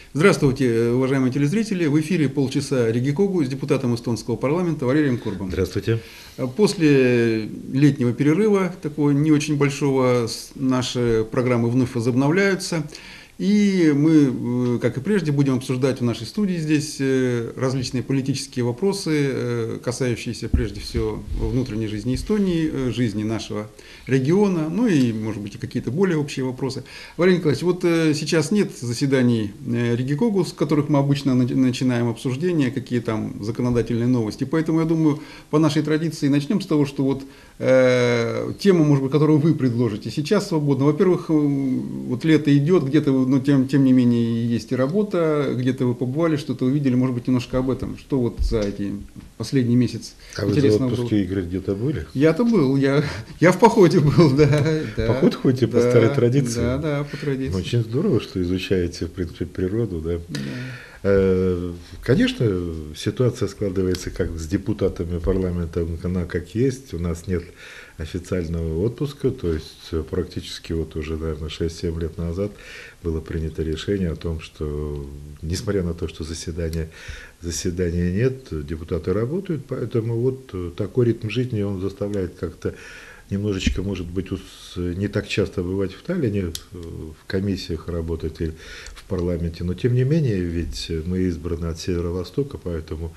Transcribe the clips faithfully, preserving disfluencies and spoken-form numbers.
Здравствуйте, уважаемые телезрители. В эфире полчаса Регикогу с депутатом эстонского парламента Валерием Курбом. Здравствуйте. После летнего перерыва, такого не очень большого, наши программы вновь возобновляются. И мы, как и прежде, будем обсуждать в нашей студии здесь различные политические вопросы, касающиеся прежде всего внутренней жизни Эстонии, жизни нашего региона, ну и, может быть, и какие-то более общие вопросы. Валерий Николаевич, вот сейчас нет заседаний Регикогу, с которых мы обычно начинаем обсуждение, какие там законодательные новости. Поэтому, я думаю, по нашей традиции начнем с того, что вот э, тема, может быть, которую вы предложите сейчас свободно. Во-первых, вот лето идет, где-то но тем, тем не менее есть и работа, где-то вы побывали, что-то увидели, может быть, немножко об этом. Что вот за эти последний месяц а интересного было? А вы за отпуске, Игорь, где-то были? Я-то был, я, я в походе был, да. Поход ходите да, по старой традиции? Да, да, по традиции. Очень здорово, что изучаете, в принципе, природу, да. да. Конечно, ситуация складывается как с депутатами парламента, она как есть, у нас нет официального отпуска, то есть практически вот уже, наверное, шесть-семь лет назад было принято решение о том, что, несмотря на то, что заседания, заседания нет, депутаты работают, поэтому вот такой ритм жизни, он заставляет как-то немножечко, может быть, не так часто бывать в Таллине, в комиссиях работать или в парламенте, но тем не менее, ведь мы избраны от северо-востока, поэтому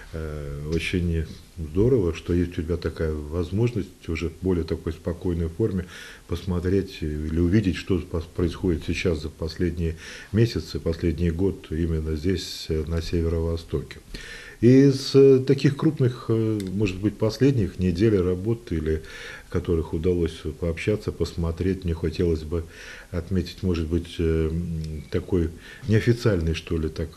очень здорово, что есть у тебя такая возможность уже в более такой спокойной форме посмотреть или увидеть, что происходит сейчас за последние месяцы, последний год именно здесь, на северо-востоке. Из таких крупных, может быть, последних недель работы, или которых удалось пообщаться, посмотреть, мне хотелось бы отметить, может быть, такой неофициальный, что ли, так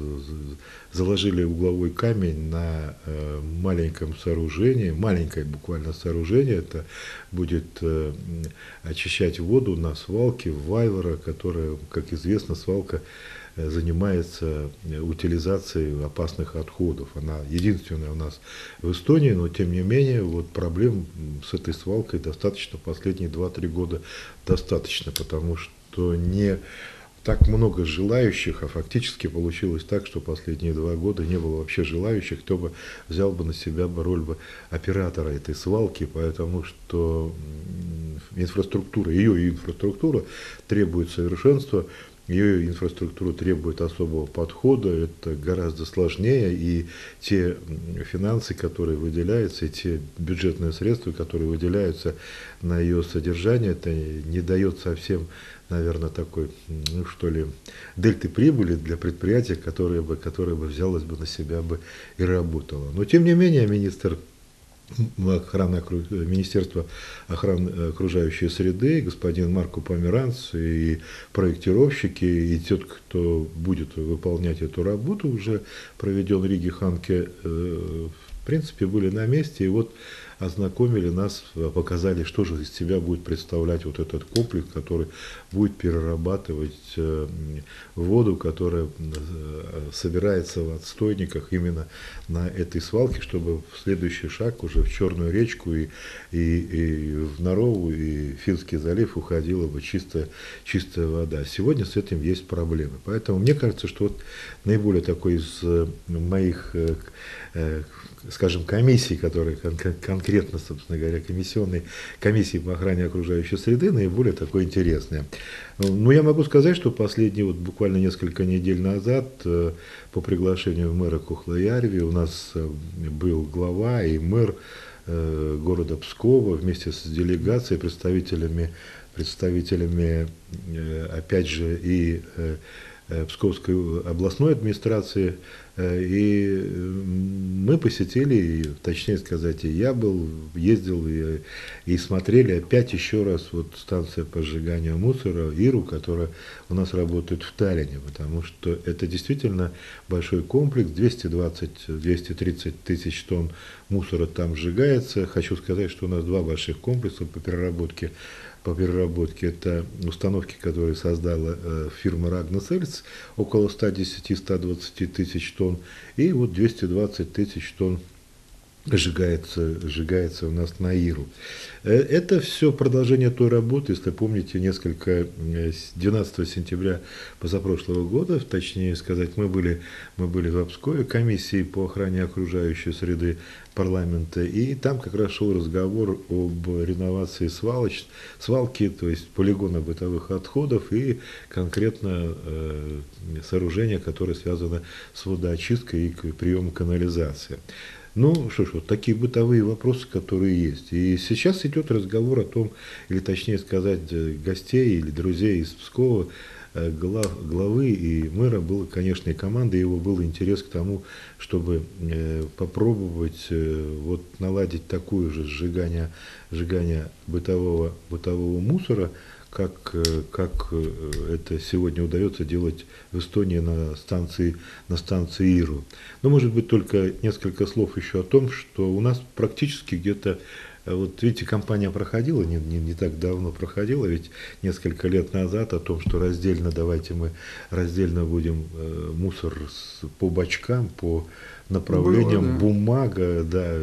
заложили угловой камень на маленьком сооружении, маленькое буквально сооружение, это будет очищать воду на свалке в Вайвара, которая, как известно, свалка занимается утилизацией опасных отходов. Она единственная у нас в Эстонии, но тем не менее вот проблем с этой свалкой достаточно последние два-три года достаточно, потому что не так много желающих, а фактически получилось так, что последние два года не было вообще желающих, кто бы взял бы на себя бы роль бы оператора этой свалки, потому что инфраструктура, ее инфраструктура требует совершенства. Ее инфраструктура требует особого подхода, это гораздо сложнее, и те финансы, которые выделяются, и те бюджетные средства, которые выделяются на ее содержание, это не дает совсем, наверное, такой, ну что ли, дельты прибыли для предприятия, которое бы, которое бы взялось бы на себя бы и работало. Но тем не менее, министр охраны, Министерства охраны окружающей среды, господин Марко Померанц, и проектировщики, и тот, кто будет выполнять эту работу, уже проведен Риги Ханке, в принципе, были на месте, и вот ознакомили нас, показали, что же из себя будет представлять вот этот комплекс, который будет перерабатывать воду, которая собирается в отстойниках именно на этой свалке, чтобы в следующий шаг уже в Черную речку и, и, и в Нарову, и Финский залив уходила бы чистая, чистая вода. Сегодня с этим есть проблемы. Поэтому мне кажется, что вот наиболее такой из моих, скажем, комиссий, которые кон конкретно, собственно говоря, комиссионной комиссии по охране окружающей среды, наиболее такое интересное. Ну, я могу сказать, что последние вот буквально несколько недель назад по приглашению мэра Кохлаярви у нас был глава и мэр города Пскова вместе с делегацией, представителями, представителями опять же, и Псковской областной администрации, и мы посетили, точнее сказать, и я был, ездил и, и смотрели опять еще раз вот станция по сжиганию мусора ИРУ, которая у нас работает в Таллине, потому что это действительно большой комплекс, двести двадцать — двести тридцать тысяч тонн мусора там сжигается. Хочу сказать, что у нас два больших комплекса по переработке по переработке. Это установки, которые создала э, фирма Рагнесельц, около ста десяти — ста двадцати тысяч тонн, и вот двести двадцать тысяч тонн сжигается, сжигается у нас на Иру. Это все продолжение той работы, если помните, несколько, двенадцатого сентября позапрошлого года, точнее сказать, мы были, мы были в Обскове, комиссии по охране окружающей среды парламента, и там как раз шел разговор об реновации свалоч, свалки, то есть полигона бытовых отходов и конкретно э, сооружения, которое связано с водоочисткой и приемом канализации. Ну, что ж, вот такие бытовые вопросы, которые есть. И сейчас идет разговор о том, или точнее сказать, гостей или друзей из Пскова, глав, главы и мэра было, конечно, и команда, его был интерес к тому, чтобы э, попробовать э, вот наладить такое же сжигание, сжигание бытового, бытового мусора, как, как это сегодня удается делать в Эстонии на станции, на станции Иру. Но, может быть, только несколько слов еще о том, что у нас практически где-то, вот видите, кампания проходила, не, не, не так давно проходила, ведь несколько лет назад о том, что раздельно, давайте мы раздельно будем э, мусор с, по бачкам, по направлениям, было, да. Бумага, да,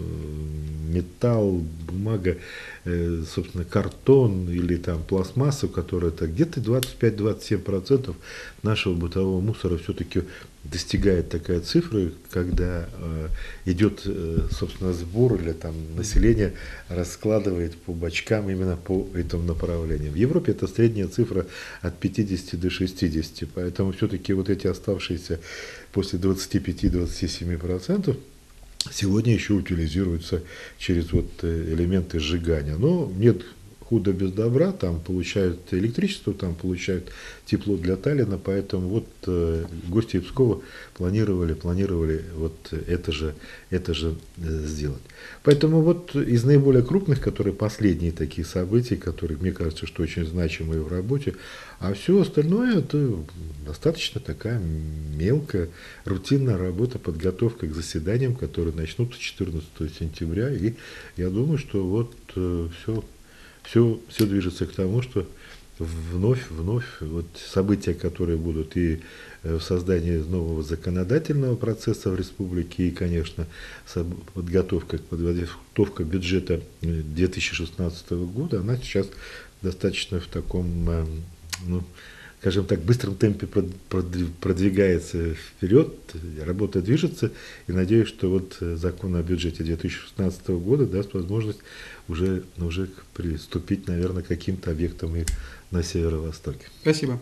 металл, бумага, э, собственно, картон или там пластмасса, которая -то где-то двадцать пять — двадцать семь процентов нашего бытового мусора все-таки достигает такая цифра, когда э, идет, э, собственно, сбор или там население раскладывает по бачкам именно по этому направлению. В Европе это средняя цифра от пятидесяти до шестидесяти, поэтому все-таки вот эти оставшиеся после двадцати пяти — двадцати семи процентов сегодня еще утилизируются через вот элементы сжигания. Но нет худо без добра, там получают электричество, там получают тепло для Таллина, поэтому вот э, гости Пскова планировали, планировали вот это же, это же э, сделать. Поэтому вот из наиболее крупных, которые последние такие события, которые, мне кажется, что очень значимые в работе, а все остальное это достаточно такая мелкая, рутинная работа, подготовка к заседаниям, которые начнутся четырнадцатого сентября, и я думаю, что вот э, все Все, все движется к тому, что вновь, вновь вот события, которые будут и в создании нового законодательного процесса в республике, и, конечно, подготовка, подготовка бюджета две тысячи шестнадцатого года, она сейчас достаточно в таком, ну, скажем так, быстром темпе продвигается вперед, работа движется, и надеюсь, что вот закон о бюджете две тысячи шестнадцатого года даст возможность уже, уже приступить, наверное, к каким-то объектам и на северо-востоке. Спасибо.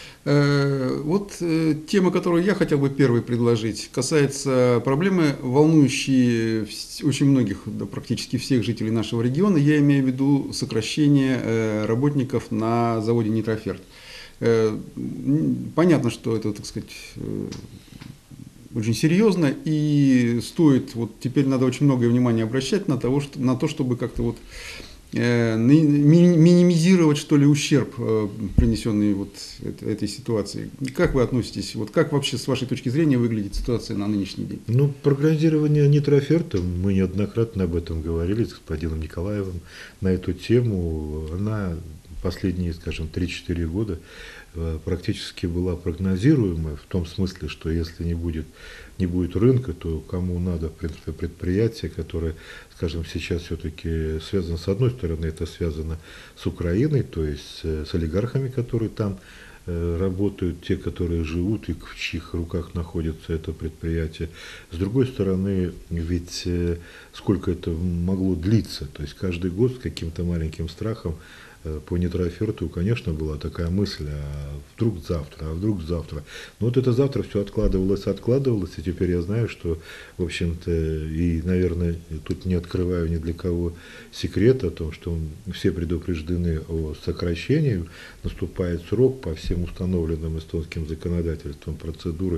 Вот тема, которую я хотел бы первой предложить, касается проблемы, волнующей очень многих, да, практически всех жителей нашего региона. Я имею в виду сокращение работников на заводе «Нитроферт». Понятно, что это, так сказать, очень серьезно, и стоит, вот теперь надо очень многое внимание обращать на, того, что, на то, чтобы как-то вот э, минимизировать, что ли, ущерб, э, принесенный вот этой ситуации. Как вы относитесь, вот как вообще с вашей точки зрения выглядит ситуация на нынешний день? Ну, прогнозирование Нитроферта, мы неоднократно об этом говорили с господином Николаевым на эту тему, она последние, скажем, три-четыре года практически была прогнозируемая, в том смысле, что если не будет, не будет рынка, то кому надо, в принципе, предприятие, которое, скажем, сейчас все-таки связано, с одной стороны, это связано с Украиной, то есть с олигархами, которые там работают, те, которые живут и в чьих руках находится это предприятие. С другой стороны, ведь сколько это могло длиться, то есть каждый год с каким-то маленьким страхом по Нитроферту, конечно, была такая мысль, а вдруг завтра, а вдруг завтра. Но вот это завтра все откладывалось, откладывалось, и теперь я знаю, что, в общем-то, и, наверное, тут не открываю ни для кого секрет о том, что все предупреждены о сокращении, наступает срок по всем установленным эстонским законодательством процедуры,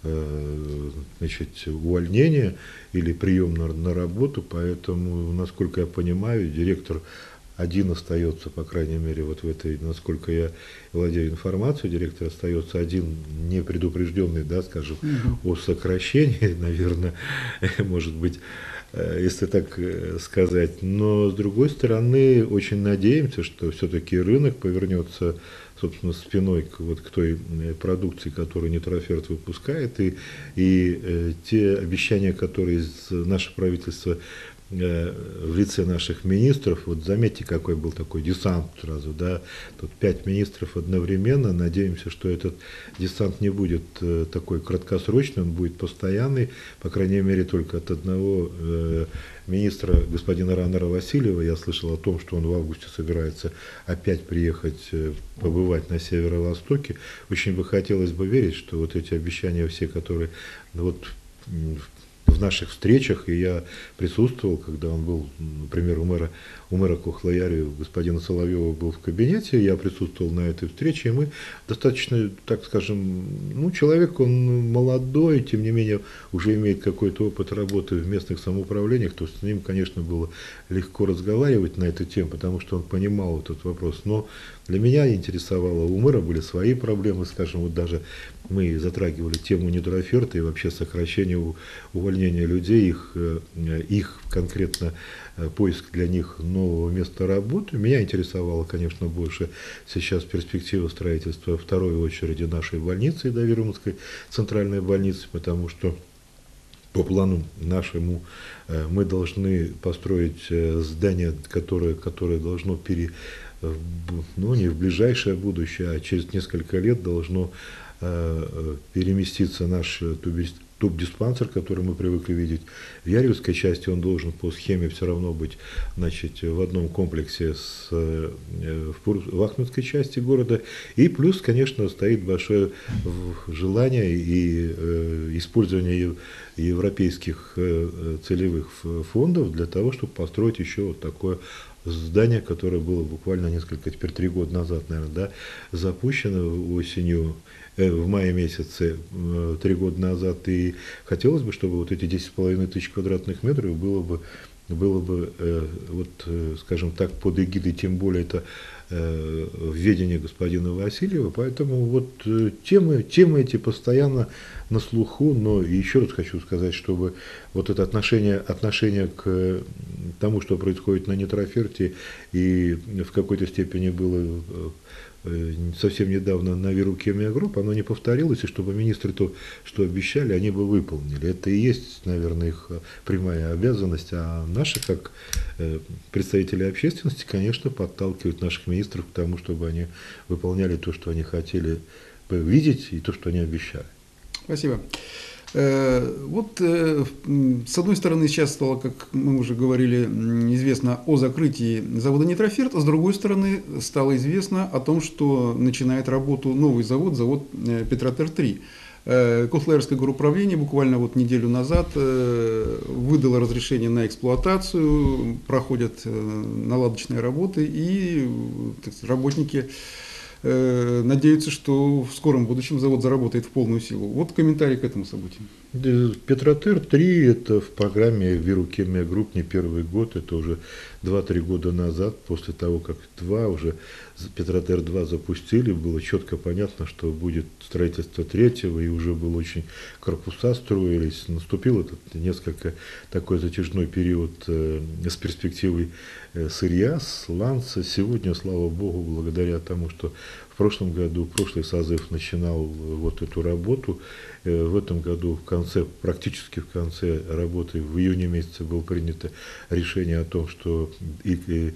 значит, увольнения или прием на, на работу, поэтому, насколько я понимаю, директор один остается, по крайней мере, вот в этой, насколько я владею информацией, директор остается один не предупрежденный, да, скажем, угу. о сокращении, наверное, может быть, если так сказать. Но, с другой стороны, очень надеемся, что все-таки рынок повернется, собственно, спиной к, вот, к той продукции, которую Нитроферт выпускает, и, и э, те обещания, которые наше правительство э, в лице наших министров, вот заметьте, какой был такой десант сразу, да, тут пять министров одновременно, надеемся, что этот десант не будет э, такой краткосрочный, он будет постоянный, по крайней мере, только от одного э, министра, господина Ранара Васильева, я слышал о том, что он в августе собирается опять приехать, побывать на Северо-Востоке. Очень бы хотелось бы верить, что вот эти обещания все, которые вот в наших встречах, и я присутствовал, когда он был, например, у мэра, у мэра Кохлояри, господина Соловьева был в кабинете, я присутствовал на этой встрече, и мы достаточно, так скажем, ну, человек, он молодой, тем не менее, уже имеет какой-то опыт работы в местных самоуправлениях, то с ним, конечно, было легко разговаривать на эту тему, потому что он понимал этот вопрос, но для меня интересовало, у мэра были свои проблемы, скажем, вот даже мы затрагивали тему Нитроферта и вообще сокращение, увольнения людей, их, их конкретно поиск для них нового места работы. Меня интересовало, конечно, больше сейчас перспектива строительства в второй очереди нашей больницы, Давирумской центральной больницы, потому что по плану нашему мы должны построить здание, которое, которое должно пере, ну, не в ближайшее будущее, а через несколько лет должно переместиться наш туб-диспансер, который мы привыкли видеть в Ярьевской части, он должен по схеме все равно быть, значит, в одном комплексе с, в Ахтубинской части города. И плюс, конечно, стоит большое желание и э, использование европейских э, целевых фондов для того, чтобы построить еще вот такое здание, которое было буквально несколько, теперь три года назад, наверное, да, запущено осенью, в мае месяце, три года назад, и хотелось бы, чтобы вот эти десять с половиной тысяч квадратных метров было бы, было бы вот, скажем так, под эгидой, тем более это в ведении господина Васильева, поэтому вот темы, темы эти постоянно на слуху, но еще раз хочу сказать, чтобы вот это отношение, отношение к тому, что происходит на Нитроферте, и в какой-то степени было совсем недавно на Виру-Хемия Групп, оно не повторилось, и чтобы министры то, что обещали, они бы выполнили. Это и есть, наверное, их прямая обязанность, а наши, как представители общественности, конечно, подталкивают наших министров к тому, чтобы они выполняли то, что они хотели видеть, и то, что они обещали. Спасибо. Вот с одной стороны сейчас стало, как мы уже говорили, известно о закрытии завода Нитроферт, а с другой стороны стало известно о том, что начинает работу новый завод, завод Петротер три. Кохлоярское горуправление буквально вот неделю назад выдало разрешение на эксплуатацию, проходят наладочные работы, и так сказать, работники надеются, что в скором будущем завод заработает в полную силу. Вот комментарий к этому событию. Петротер три это в программе Виру-Хемия Групп не первый год, это уже два-три года назад, после того, как два уже Петротер два запустили, было четко понятно, что будет строительство третьего, и уже был очень корпуса строились. Наступил этот несколько такой затяжной период э, с перспективой э, сырья, сланца. Сегодня, слава богу, благодаря тому, что в прошлом году, прошлый созыв начинал вот эту работу, э, в этом году в конце, практически в конце работы, в июне месяце было принято решение о том, что и, и,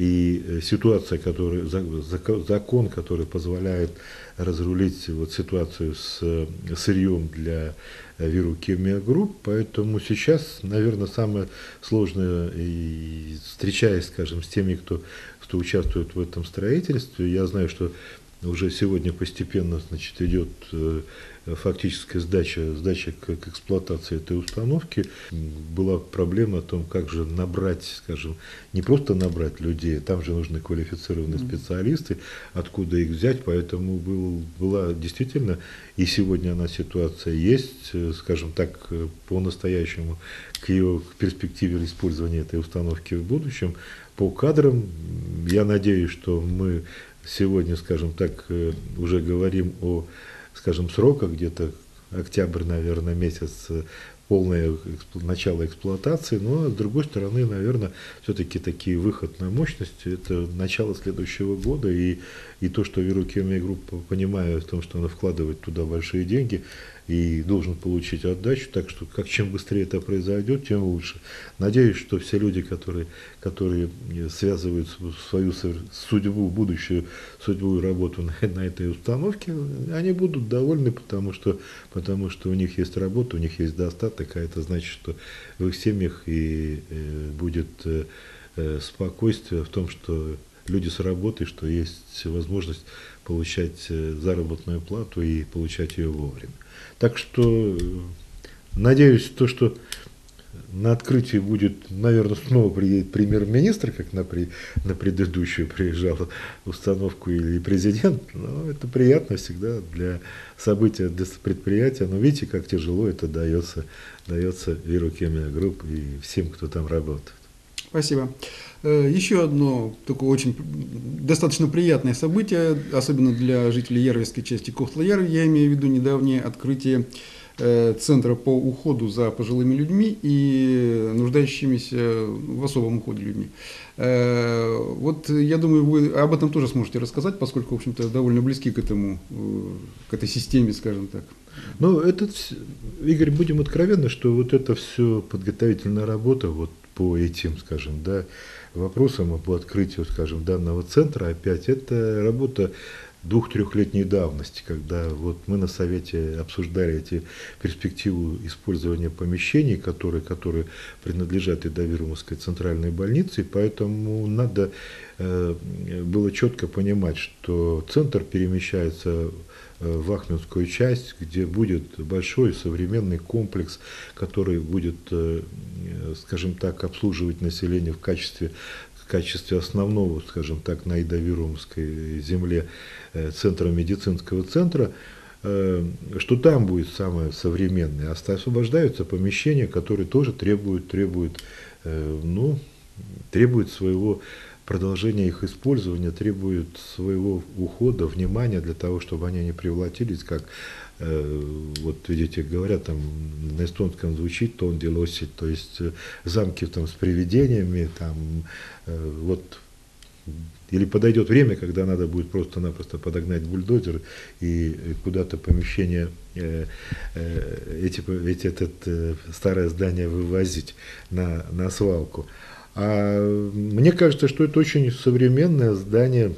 и ситуация, которая, закон, который позволяет разрулить вот ситуацию с сырьем для Виру-Хемия Групп, поэтому сейчас, наверное, самое сложное, и встречаясь, скажем, с теми, кто, кто участвует в этом строительстве, я знаю, что уже сегодня постепенно, значит, идет фактическая сдача, сдача к, к эксплуатации этой установки. Была проблема о том, как же набрать, скажем, не просто набрать людей, там же нужны квалифицированные специалисты, откуда их взять, поэтому был, была действительно, и сегодня она ситуация есть, скажем так, по-настоящему к ее к перспективе использования этой установки в будущем. По кадрам, я надеюсь, что мы сегодня, скажем так, уже говорим о, скажем, сроках, где-то октябрь, наверное, месяц полное начало эксплуатации, но с другой стороны, наверное, все-таки такие выход на мощность, это начало следующего года, и, и то, что Виру-Хемия Групп, понимая в том, что она вкладывает туда большие деньги и должен получить отдачу, так что как чем быстрее это произойдет, тем лучше. Надеюсь, что все люди, которые, которые связывают свою судьбу, будущую судьбу и работу на, на этой установке, они будут довольны, потому что, потому что у них есть работа, у них есть достаток, а это значит, что в их семьях и э, будет э, спокойствие в том, что люди с работой, что есть возможность получать заработную плату и получать ее вовремя. Так что надеюсь, то, что на открытии будет, наверное, снова приедет премьер-министр, как на, при, на предыдущую приезжала установку, или президент. Но это приятно всегда для события, для предприятия. Но видите, как тяжело это дается, дается Виру-Хемия Групп и всем, кто там работает. Спасибо. Еще одно такое очень достаточно приятное событие, особенно для жителей Ярвельской части Кохтла-Яр, я имею в виду недавнее открытие Центра по уходу за пожилыми людьми и нуждающимися в особом уходе людьми. Вот я думаю, вы об этом тоже сможете рассказать, поскольку, в общем-то, довольно близки к этому, к этой системе, скажем так. Ну, этот, Игорь, будем откровенны, что вот это все подготовительная работа вот по этим, скажем, да, вопросам по открытию, скажем, данного центра, опять это работа двух-трехлетней давности, когда вот мы на совете обсуждали эти перспективу использования помещений, которые, которые принадлежат и до Вирумовской центральной больницы, поэтому надо э, было четко понимать, что центр перемещается в Ахтемскую часть, где будет большой современный комплекс, который будет, скажем так, обслуживать население в качестве, в качестве основного, скажем так, на Идо-Вирумовской земле центра, медицинского центра, что там будет самое современное. Освобождаются помещения, которые тоже требуют, требуют, ну, требуют своего продолжение их использования, требует своего ухода, внимания для того, чтобы они не превратились, как, э, вот видите, говорят, там на эстонском звучит тон делосит, то есть э, замки там с привидениями, там, э, вот, или подойдет время, когда надо будет просто-напросто подогнать бульдозер и куда-то помещение, э, э, эти, эти, этот, э, старое здание вывозить на, на свалку. А мне кажется, что это очень современное здание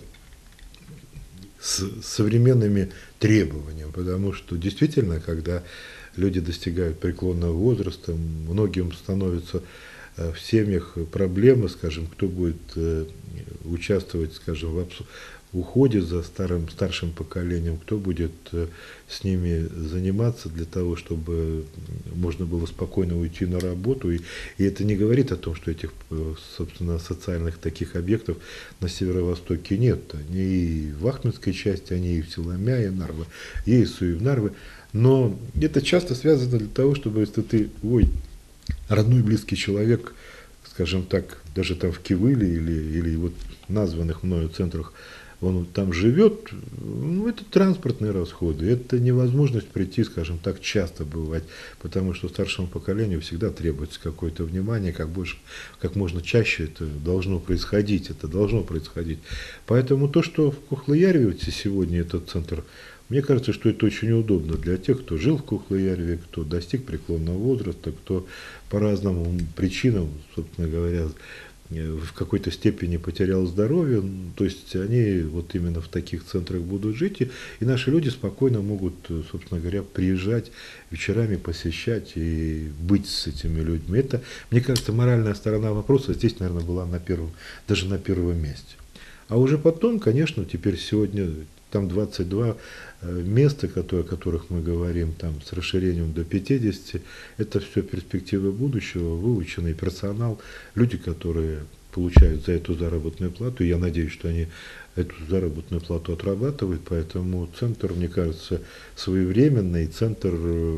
с современными требованиями, потому что действительно, когда люди достигают преклонного возраста, многим становится в семьях проблемы, скажем, кто будет участвовать, скажем, в уходе за старым, старшим поколением, кто будет с ними заниматься для того, чтобы можно было спокойно уйти на работу. И, и это не говорит о том, что этих, собственно, социальных таких объектов на северо-востоке нет. Они и в Ахтемской части, они и в Силомяе, Нарве, Ейсу и в Нарве. Но это часто связано для того, чтобы, если ты, ой, родной близкий человек, скажем так, даже там в Кивыле или, или вот названных мною центрах, он там живет, ну, это транспортные расходы, это невозможность прийти, скажем так, часто бывать, потому что старшему поколению всегда требуется какое-то внимание, как больше, как можно чаще это должно происходить, это должно происходить. Поэтому то, что в Кохтла-Ярве сегодня этот центр, мне кажется, что это очень удобно для тех, кто жил в Кохтла-Ярве, кто достиг преклонного возраста, кто по разным причинам, собственно говоря, в какой-то степени потерял здоровье, то есть они вот именно в таких центрах будут жить, и, и наши люди спокойно могут, собственно говоря, приезжать вечерами, посещать и быть с этими людьми. Это, мне кажется, моральная сторона вопроса здесь, наверное, была на первом, даже на первом месте. А уже потом, конечно, теперь сегодня там двадцать два места, которые, о которых мы говорим, там с расширением до пятидесяти, это все перспективы будущего, выученный персонал, люди, которые получают за эту заработную плату. Я надеюсь, что они эту заработную плату отрабатывают, поэтому центр, мне кажется, своевременный, центр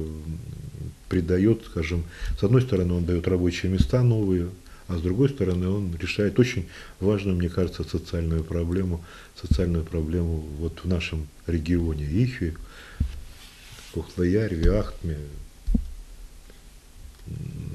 придает, скажем, с одной стороны, он дает рабочие места новые, а с другой стороны, он решает очень важную, мне кажется, социальную проблему, социальную проблему вот в нашем регионе Ихе, Кохтла-Ярве, Ахтме.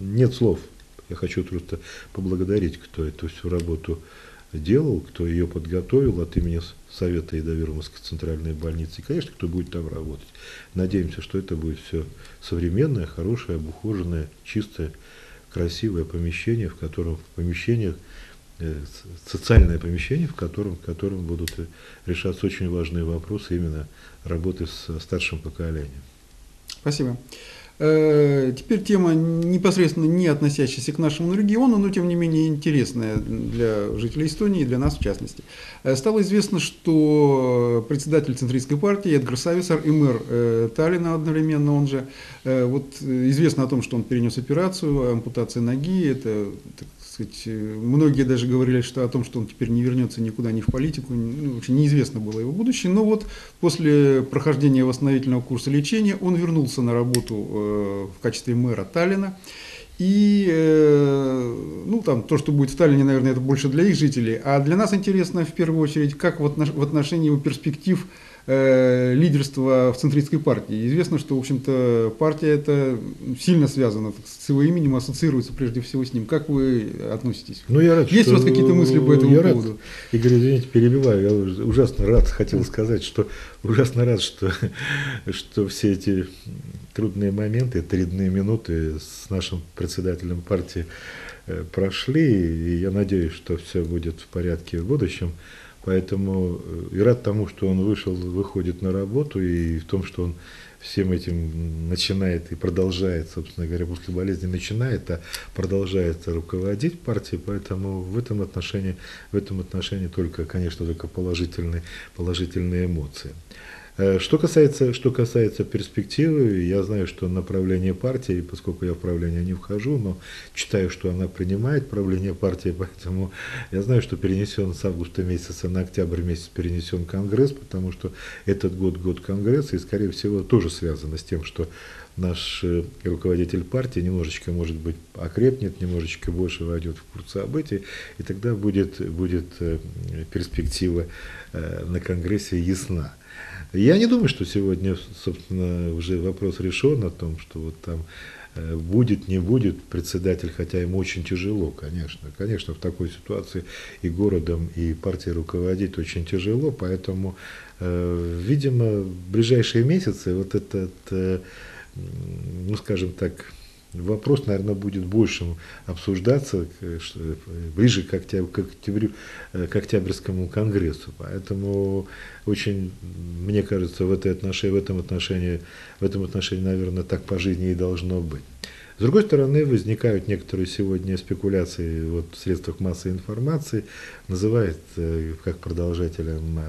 нет слов. Я хочу просто поблагодарить, кто эту всю работу делал, кто ее подготовил от имени Совета Идо-Вюрмальской центральной больницы, и, конечно, кто будет там работать. Надеемся, что это будет все современное, хорошее, обухоженное, чистое, красивое помещение, в котором в помещениях, э, социальное помещение, в котором, в котором будут решаться очень важные вопросы именно работы с старшим поколением. Спасибо. Теперь тема, непосредственно не относящаяся к нашему региону, но тем не менее интересная для жителей Эстонии и для нас в частности. Стало известно, что председатель центристской партии Эдгар Сависар и мэр Таллина одновременно, он же, вот известно о том, что он перенес операцию, ампутация ноги, это, так сказать, многие даже говорили, что о том, что он теперь не вернется никуда, ни в политику, ну, вообще неизвестно было его будущее, но вот после прохождения восстановительного курса лечения он вернулся на работу в качестве мэра Таллина. И ну, там, то, что будет в Таллине, наверное, это больше для их жителей. А для нас интересно в первую очередь, как в отношении его перспектив э, лидерства в центристской партии. Известно, что, в общем-то, партия эта сильно связана с его именем, ассоциируется прежде всего с ним. Как вы относитесь? Ну, я рад, Есть что... у вас какие-то мысли по этому я поводу? Рад. Игорь, извините, перебиваю. Я ужасно рад, хотел сказать, что ужасно рад, что, что все эти трудные моменты, трудные минуты с нашим председателем партии прошли, и я надеюсь, что все будет в порядке в будущем. Поэтому и рад тому, что он вышел, выходит на работу, и в том, что он всем этим начинает и продолжает, собственно говоря, после болезни начинает, а продолжает руководить партией. Поэтому в этом отношении, в этом отношении только, конечно, только положительные, положительные эмоции. Что касается, что касается перспективы, я знаю, что направление партии, поскольку я в правление не вхожу, но читаю, что она принимает правление партии, поэтому я знаю, что перенесен с августа месяца на октябрь месяц перенесен Конгресс, потому что этот год год Конгресса, и, скорее всего, тоже связано с тем, что наш руководитель партии немножечко, может быть, окрепнет, немножечко больше войдет в курс событий, и тогда будет, будет перспектива на Конгрессе ясна. Я не думаю, что сегодня, собственно, уже вопрос решен о том, что вот там будет, не будет председатель, хотя ему очень тяжело, конечно. Конечно, в такой ситуации и городом, и партией руководить очень тяжело, поэтому, видимо, в ближайшие месяцы вот этот, ну, скажем так, вопрос, наверное, будет большим обсуждаться ближе к, октябрю, к Октябрьскому конгрессу. Поэтому очень, мне кажется, в, этой отношении, в, этом отношении, в этом отношении, наверное, так по жизни и должно быть. С другой стороны, возникают некоторые сегодня спекуляции вот, в средствах массовой информации, называют как продолжателем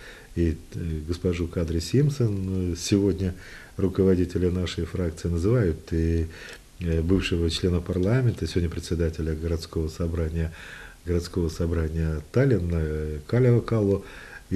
и госпожу Кадри Симпсон, сегодня руководителя нашей фракции, называют и бывшего члена парламента, сегодня председателя городского собрания, городского собрания Таллина, Калева Калло,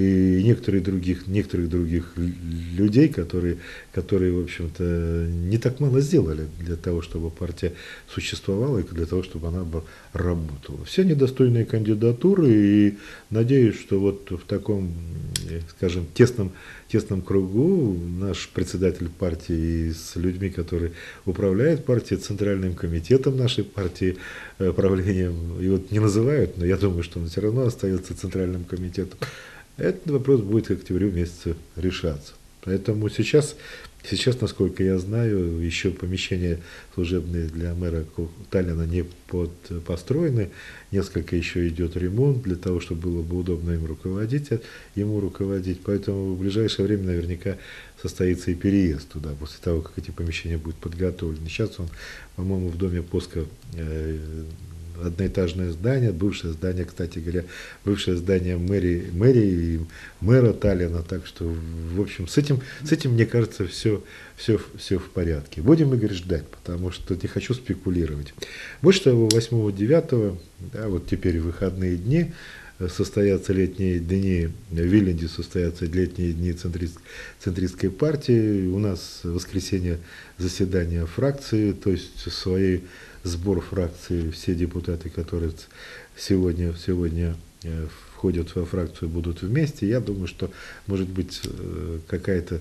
и некоторых других, некоторых других людей, которые, которые, в общем-то, не так мало сделали для того, чтобы партия существовала и для того, чтобы она работала. Все недостойные кандидатуры, и надеюсь, что вот в таком, скажем, тесном, тесном кругу наш председатель партии с людьми, которые управляют партией, центральным комитетом нашей партии, правлением, его не называют, но я думаю, что он все равно остается центральным комитетом. Этот вопрос будет к октябрю месяца решаться. Поэтому сейчас, сейчас, насколько я знаю, еще помещения служебные для мэра Таллина не под, построены. Несколько еще идет ремонт для того, чтобы было бы удобно им руководить, ему руководить. Поэтому в ближайшее время наверняка состоится и переезд туда, после того, как эти помещения будут подготовлены. Сейчас он, по-моему, в доме Поска э, одноэтажное здание, бывшее здание, кстати говоря, бывшее здание мэрии, мэрии и мэра Таллина, так что, в общем, с этим, с этим мне кажется, все, все, все в порядке. Будем, Игорь, ждать, потому что не хочу спекулировать. Больше того, восьмого-девятого, да, вот теперь выходные дни, состоятся летние дни, в Виленде состоятся летние дни центрист, центристской партии, у нас в воскресенье заседание фракции, то есть своей сбор фракции, все депутаты, которые сегодня, сегодня входят во фракцию, будут вместе. Я думаю, что, может быть, какая-то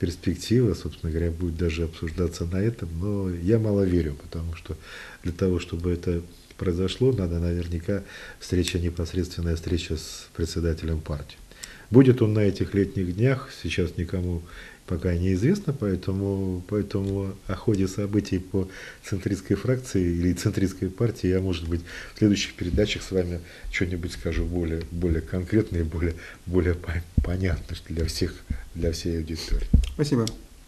перспектива, собственно говоря, будет даже обсуждаться на этом, но я мало верю, потому что для того, чтобы это произошло, надо наверняка встреча, непосредственная встреча с председателем партии. Будет он на этих летних днях, сейчас никому пока неизвестно, поэтому, поэтому о ходе событий по центристской фракции или центристской партии я, может быть, в следующих передачах с вами что-нибудь скажу более, более конкретно и более, более понятно для всех, для всей аудитории. Спасибо.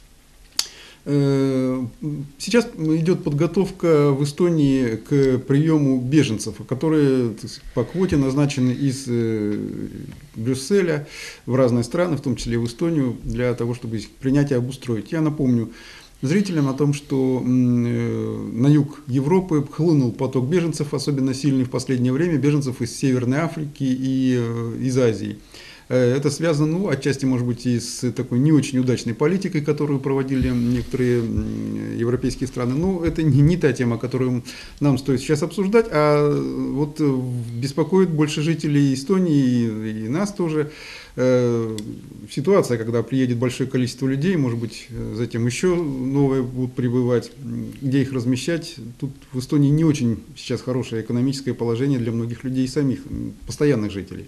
Сейчас идет подготовка в Эстонии к приему беженцев, которые по квоте назначены из Брюсселя в разные страны, в том числе в Эстонию, для того, чтобы их принятие обустроить. Я напомню зрителям о том, что на юг Европы хлынул поток беженцев, особенно сильный в последнее время, беженцев из Северной Африки и из Азии. Это связано, ну, отчасти, может быть, и с такой не очень удачной политикой, которую проводили некоторые европейские страны. Но это не, не та тема, которую нам стоит сейчас обсуждать, а вот беспокоит больше жителей Эстонии и, и нас тоже. Ситуация, когда приедет большое количество людей, может быть, затем еще новые будут прибывать, где их размещать. Тут в Эстонии не очень сейчас хорошее экономическое положение для многих людей самих, постоянных жителей.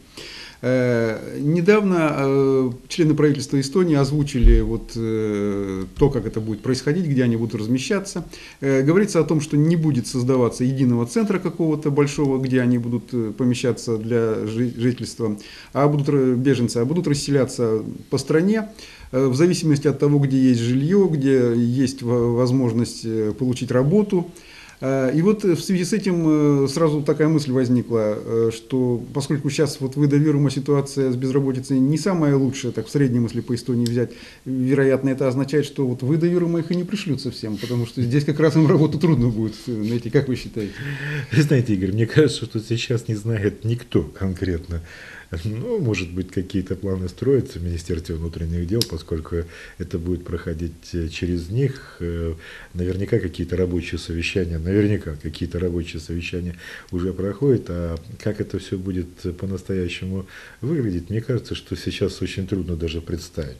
Недавно члены правительства Эстонии озвучили вот то, как это будет происходить, где они будут размещаться. Говорится о том, что не будет создаваться единого центра какого-то большого, где они будут помещаться для жительства, а будут беженцы, а будут расселяться по стране в зависимости от того, где есть жилье, где есть возможность получить работу. И вот в связи с этим сразу такая мысль возникла, что поскольку сейчас вот выдавируемая ситуация с безработицей не самая лучшая, так в среднем, если по Эстонии взять, вероятно, это означает, что вот выдавируемые их и не пришлют совсем, потому что здесь как раз им работу трудно будет найти. Как вы считаете? Вы знаете, Игорь, мне кажется, что сейчас не знает никто конкретно. Ну, может быть, какие-то планы строятся в Министерстве внутренних дел, поскольку это будет проходить через них. Наверняка какие-то рабочие совещания, наверняка какие-то рабочие совещания уже проходят. А как это все будет по-настоящему выглядеть, мне кажется, что сейчас очень трудно даже представить.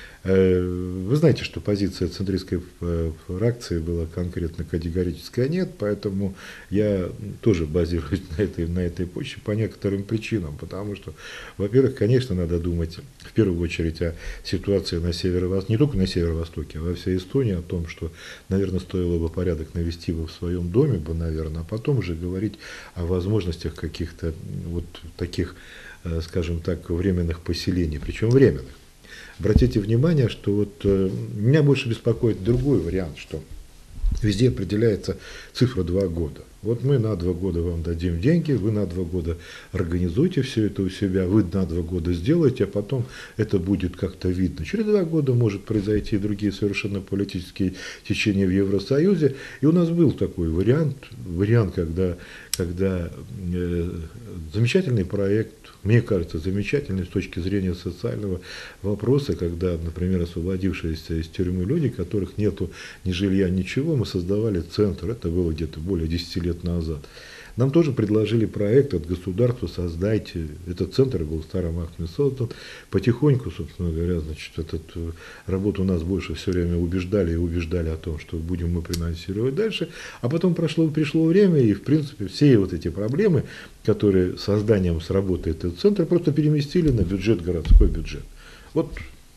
Вы знаете, что позиция центристской фракции была конкретно категорическая нет, поэтому я тоже базируюсь на этой, на этой почве по некоторым причинам, потому что, во-первых, конечно, надо думать в первую очередь о ситуации на северо-востоке, не только на северо-востоке, а во всей Эстонии, о том, что, наверное, стоило бы порядок навести в своем доме, бы, наверное, а потом уже говорить о возможностях каких-то вот таких, скажем так, временных поселений, причем временных. Обратите внимание, что вот э, меня больше беспокоит другой вариант, что везде определяется цифра два года. Вот мы на два года вам дадим деньги, вы на два года организуйте все это у себя, вы на два года сделаете, а потом это будет как-то видно. Через два года может произойти и другие совершенно политические течения в Евросоюзе. И у нас был такой вариант, вариант, когда, когда э, замечательный проект, мне кажется, замечательный с точки зрения социального вопроса, когда, например, освободившиеся из тюрьмы люди, которых нету ни жилья, ничего, мы создавали центр, это было где-то более десяти лет назад. Нам тоже предложили проект от государства создать, этот центр был в старом актами создан, потихоньку, собственно говоря, значит, этот, работу нас больше все время убеждали и убеждали о том, что будем мы финансировать дальше, а потом прошло, пришло время, и в принципе все вот эти проблемы, которые созданием сработает этот центр, просто переместили на бюджет, городской бюджет. Вот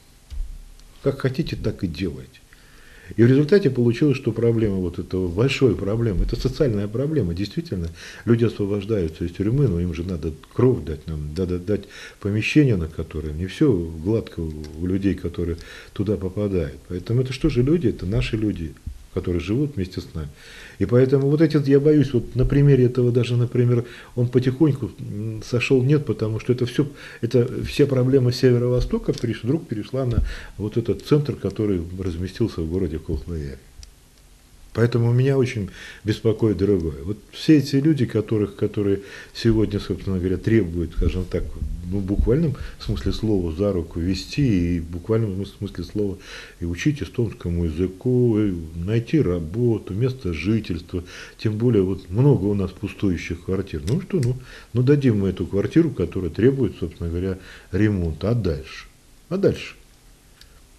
как хотите, так и делайте. И в результате получилось, что проблема вот этого, большой проблемы, это социальная проблема, действительно, люди освобождаются из тюрьмы, но им же надо кров дать, нам надо дать помещение, на которое не все гладко у людей, которые туда попадают. Поэтому это что же люди? Это наши люди, которые живут вместе с нами. И поэтому вот эти, я боюсь, вот на примере этого даже, например, он потихоньку сошел нет, потому что это все, это все проблемы Северо-Востока вдруг перешла на вот этот центр, который разместился в городе Кохлаяре. Поэтому меня очень беспокоит другое. Вот все эти люди, которых, которые сегодня, собственно говоря, требуют, скажем так, ну, в буквальном смысле слова за руку вести, и в буквальном смысле слова и учить эстонскому языку, и найти работу, место жительства, тем более вот много у нас пустующих квартир. Ну что, ну, ну дадим мы эту квартиру, которая требует, собственно говоря, ремонта, а дальше? А дальше?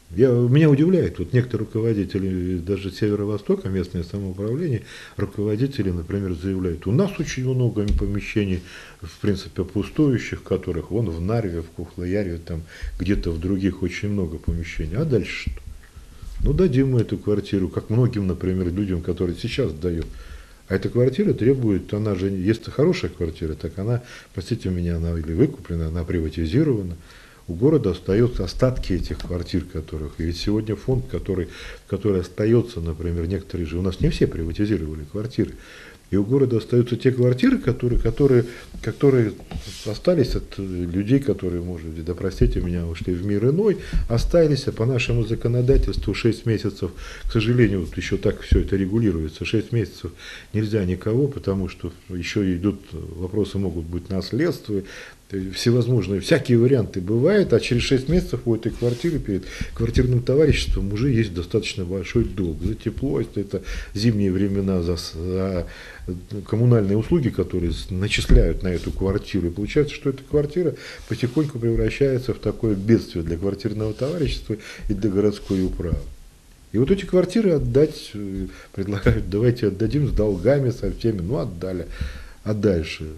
Я, меня удивляет, вот некоторые руководители, даже Северо-Востока, местное самоуправление, руководители, например, заявляют, у нас очень много помещений, в принципе, пустующих, которых вон в Нарве, в Кухлояре, там где-то в других очень много помещений. А дальше что? Ну, дадим мы эту квартиру, как многим, например, людям, которые сейчас дают. А эта квартира требует, она же, если хорошая квартира, так она, простите меня, она или выкуплена, она приватизирована. У города остаются остатки этих квартир, которых. И ведь сегодня фонд, который, который остается, например, некоторые же, у нас не все приватизировали квартиры. И у города остаются те квартиры, которые, которые, которые остались от людей, которые, может быть, да простите меня, ушли в мир иной, остались, а по нашему законодательству шесть месяцев, к сожалению, вот еще так все это регулируется, шесть месяцев нельзя никого, потому что еще идут вопросы, могут быть наследства, всевозможные, всякие варианты бывают, а через шесть месяцев у этой квартиры перед квартирным товариществом уже есть достаточно большой долг за тепло, если это зимние времена, за, за коммунальные услуги, которые начисляют на эту квартиру. И получается, что эта квартира потихоньку превращается в такое бедствие для квартирного товарищества и для городской управы. И вот эти квартиры отдать предлагают, давайте отдадим с долгами, со всеми, ну отдали. А дальше?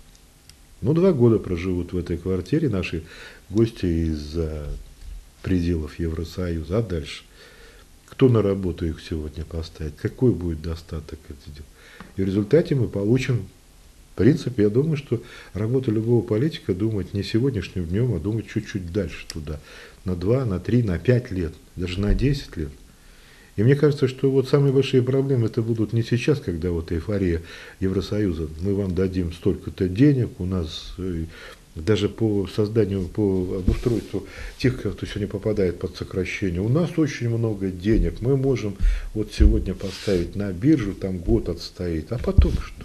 Ну, два года проживут в этой квартире наши гости из-за пределов Евросоюза. А дальше? Кто на работу их сегодня поставит? Какой будет достаток этих дел? И в результате мы получим, в принципе, я думаю, что работа любого политика думать не сегодняшним днем, а думать чуть-чуть дальше туда. На два, на три, на пять лет, даже на десять лет. И мне кажется, что вот самые большие проблемы это будут не сейчас, когда вот эйфория Евросоюза, мы вам дадим столько-то денег, у нас даже по созданию, по обустройству тех, кто сегодня попадает под сокращение, у нас очень много денег, мы можем вот сегодня поставить на биржу, там год отстоит, а потом что?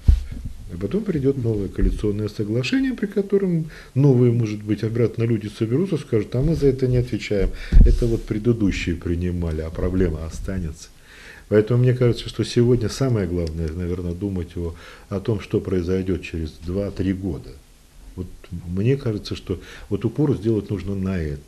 И потом придет новое коалиционное соглашение, при котором новые, может быть, обратно люди соберутся, скажут, а мы за это не отвечаем. Это вот предыдущие принимали, а проблема останется. Поэтому мне кажется, что сегодня самое главное, наверное, думать о, о том, что произойдет через два-три года. Вот мне кажется, что вот упор сделать нужно на это.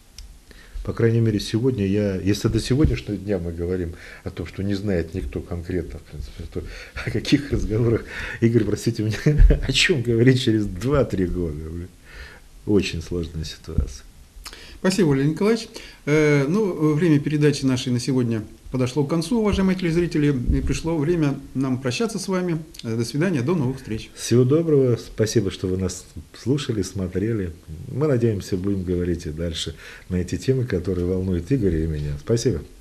По крайней мере, сегодня я, если до сегодняшнего дня мы говорим о том, что не знает никто конкретно, в принципе, то о каких разговорах, Игорь, простите меня, о чем говорить через два-три года? Очень сложная ситуация. Спасибо, Валерий Николаевич. Э, ну, время передачи нашей на сегодня подошло к концу, уважаемые телезрители, и пришло время нам прощаться с вами. До свидания, до новых встреч. Всего доброго, спасибо, что вы нас слушали, смотрели. Мы надеемся, будем говорить и дальше на эти темы, которые волнуют Игоря и меня. Спасибо.